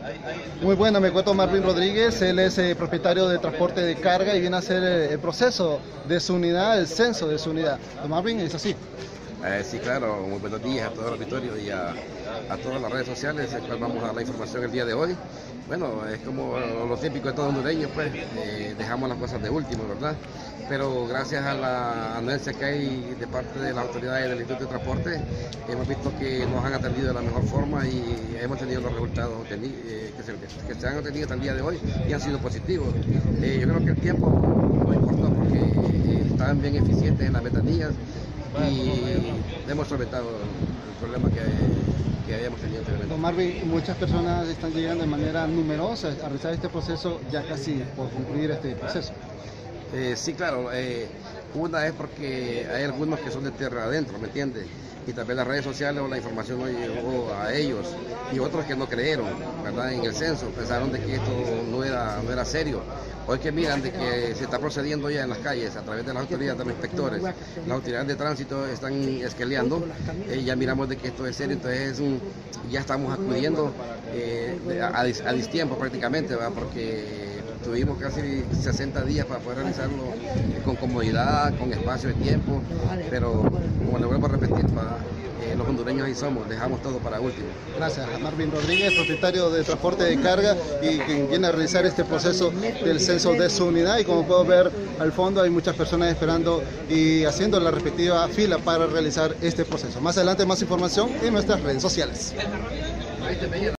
Muy bueno, me cuento Marvin Rodríguez, él es propietario de transporte de carga y viene a hacer el proceso de su unidad, el censo de su unidad. Don Marvin, ¿es así? Sí, claro, muy buenos días a todos los auditorios y a todas las redes sociales, en cual vamos a dar la información el día de hoy. Bueno, es como lo típico de todo hondureño, pues dejamos las cosas de último, ¿verdad? Pero gracias a la anuencia que hay de parte de las autoridades del Instituto de Transporte, hemos visto que nos han atendido de la mejor forma y hemos tenido los resultados que se han obtenido hasta el día de hoy y han sido positivos. Yo creo que el tiempo no importa porque estaban bien eficientes en las ventanillas y hemos solventado el problema que habíamos tenido anteriormente. Don Marvin, muchas personas están llegando de manera numerosa a realizar este proceso, ya casi por concluir este proceso. Sí, claro. Una es porque hay algunos que son de tierra adentro, ¿me entiendes? Y tal vez las redes sociales o la información no llegó a ellos. Y otros que no creyeron, ¿verdad? En el censo, pensaron de que esto no era serio. Hoy que miran de que se está procediendo ya en las calles a través de las autoridades, de los inspectores, las autoridades de tránsito están esqueleando, ya miramos de que esto es serio, entonces ya estamos acudiendo a distiempo prácticamente, ¿verdad? Porque tuvimos casi 60 días para poder realizarlo con comodidad, con espacio de tiempo, pero como le vuelvo a repetir, los hondureños ahí somos, dejamos todo para último. Gracias a Marvin Rodríguez, propietario de transporte de carga y quien viene a realizar este proceso del censo de su unidad, y como puedo ver al fondo hay muchas personas esperando y haciendo la respectiva fila para realizar este proceso. Más adelante más información en nuestras redes sociales.